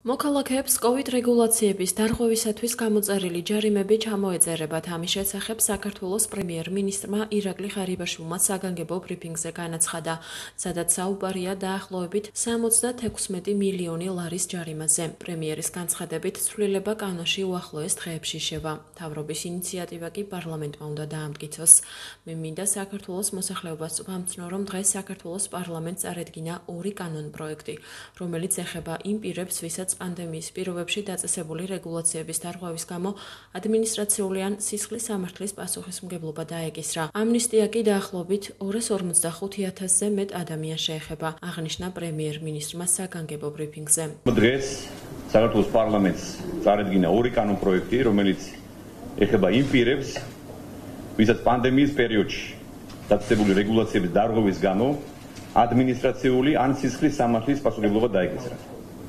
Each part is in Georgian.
მოქალაქეებს COVID რეგულაციების დარღვევისათვის გამოწერილი ჯარიმები ჩამოეწერებათ. ამის შესახებ საქართველოს პრემიერ-მინისტრმა ირაკლი ღარიბაშვილმა საგანგებო ბრიფინგზე განაცხადა, სადაც საუბარია დაახლოებით 76 მილიონი ლარის ჯარიმაზე. პრემიერის განცხადებით, ცვლილება კანონში უახლოეს დღეებში შევა. მთავრობის ინიციატივა კი პარლამენტმა უნდა დაამტკიცოს. მე მინდა საქართველოს მოსახლეობას ვამცნო, რომ დღეს საქართველოს პარლამენტს წარედგინა ორი კანონპროექტი, რომელიც ეხება იმ პირებს, ვისაც პანდემიის პირობებში დაწესებული რეგულაციების დარღვევის გამო ადმინისტრაციული ან სისხლის სამართლის პასუხისმგებლობა დაეკისრა. ამნისტია კი დაახლოებით 245,000-ზე მეტ ადამიანს შეეხება, აღნიშნა პრემიერ-მინისტრმა საგანგებო ბრიფინგზე. დღეს საქართველოს პარლამენტს წარედგინა ორი კანონპროექტი, რომელიც ეხება იმ პირებს, ვისაც პანდემიის პერიოდში დაწესებული რეგულაციების დარღვევის გამო ადმინისტრაციული ან სისხლის სამართლის პასუხისმგებლობა დაეკისრა.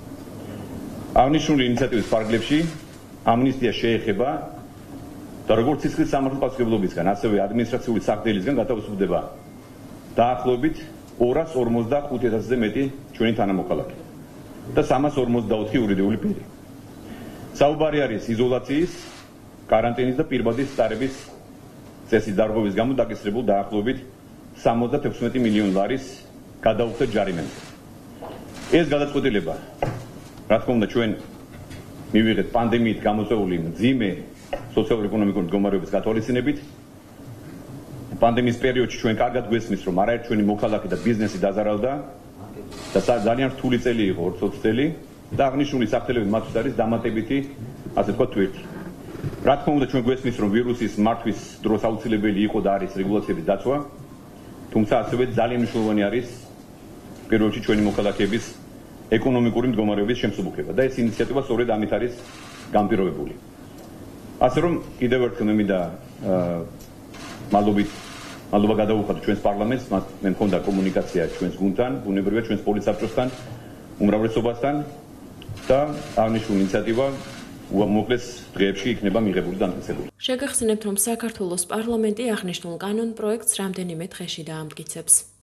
აღნიშნული ინიციატივის ფარგლებში ამნისტია შეეხება და როგორც სისხლის სამართლის პასუხისმგებლობისგან, ასევე ადმინისტრაციული საქმეებისგან გათავისუფლდება დაახლოებით 245,000-ზე მეტი ჩვენი თანამოქალაქე და 344 იურიდიული პირი. საუბარი არის იზოლაციის, კარანტინის და პირბადის სტარების წესის დარღვევის გამო დაკისრებულ დაახლოებით 76 მილიონი ლარის გადაუხდეთ ჯარიმებზე. ეს გადაწყვეტილება, რა თქმა უნდა, ჩვენ მივიღეთ პანდემიით გამოწვეული მძიმე სოციალურ-ეკონომიკური მდგომარეობის გათვალისწინებით. პანდემიის პერიოდში ჩვენ კარგად გვესმის, რომ არაერთ ჩვენი მოქალაქე და ბიზნესი დაზარალდა და ძალიან რთული წელი იყო 20 წელი და აღნიშნული საფრთხეები მათთვის არის დამატებითი, ასე ვთქვათ, თვირთი. რა თქმა უნდა, ჩვენ გვესმის, რომ ვირუსის მართვის დროს აუცილებელი იყო და არის რეგულაციების დაცვა, თუმცა ასევე ძალიან მნიშვნელოვანი არის პირველ რიგში ჩვენი მოქალაქეების ეკონომიკური მდგომარეობის შემსუბუქება და ეს ინიციატივა სწორედ ამით არის განპირობებული. ასე რომ კიდევ ერთხელ მე მინდა მადლობა გადავუხადო ჩვენს პარლამენტს, მე მქონდა კომუნიკაცია ჩვენს გუნდთან, ბუნებრივია ჩვენს პოლიცსაბჭოსთან, უმრავლესობასთან და აღნიშნული ინიციატივა მოკლეს დღეებში იქნება მიღებული და დამტკიცებული. შეგახსენებთ, რომ საქართველოს პარლამენტი აღნიშნულ კანონპროექტს რამდენიმე დღეში დაამტკიცებს.